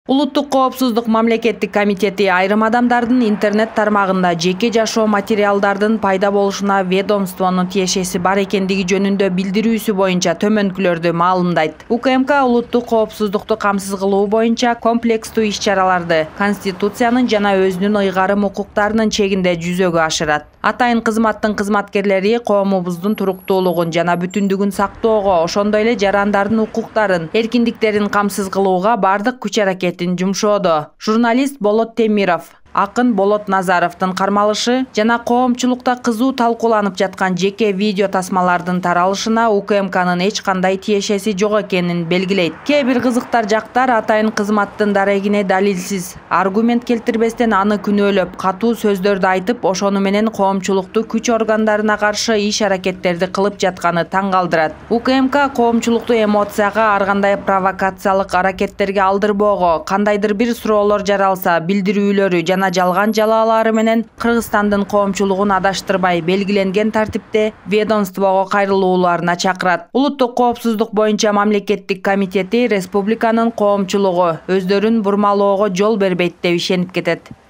Улуттук коопсуздук мамлекеттик комитети айрым адамдардын интернет тармагында жеке жашоо материалдардын пайда болушуна ведомствонун тиешеси бар экендиги жөнүндө билдирүүсү боюнча төмөнкүлөрдү маалымдайт. УКМК улуттук коопсуздукту камсыз кылуу боюнча комплекстүү иш-чараларды Конституциянын жана өзүнүн ыйгарым укуктарынын чегинде жүзөгө ашырат. Атайын кызматтын кызматкерлери коомубуздун туруктуулугун жана бүтүндүгүн сактоого, ошондой эле жарандардын укуктарын, эркиндиктерин камсыз кылууга бардык күч-аракетин жумшоодо. Журналист Болот Темиров, акын Болот Назаровдун кармалышы жана коомчулукта кызуу талкууланып жаткан жеке видео тасмалардын таралышына УКМКнын эч кандай тиешеси жок экенин белгилейт. Кээ бир кызыктар жактар атайын кызматтын дарегине далилсиз, аргумент келтирбестен аны күнөөлөп, катуу сөздөрдү айтып, ошону менен коомчулукту күч органдарына каршы иш-аракеттерди кылып жатканы таң калтырат. УКМК коомчулукту эмоцияга, ар кандай провокациялык аракеттерге алдырбоого, кандайдыр бир суроолор жаралса, билдирүүлөрү жана жалган жалаалары менен Кыргызстандын коомчулугун адаштырбай белгиленген тартипте ведомствого кайрылууларына чакырат. Улуттук коопсуздук боюнча мамлекеттик комитети республиканын коомчулугу өздөрүн бурмалоого жол бербейт деп ишенип кетет.